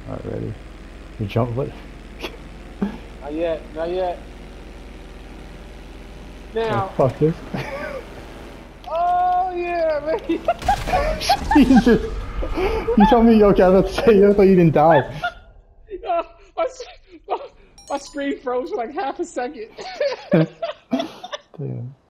Alright, ready. You jump, what? Not yet, not yet. Oh, Now. fuck this. Oh yeah, man. Jesus! You told me, okay, I was about to say, I thought you didn't die. Uh, my, my screen froze for like half a second. Damn.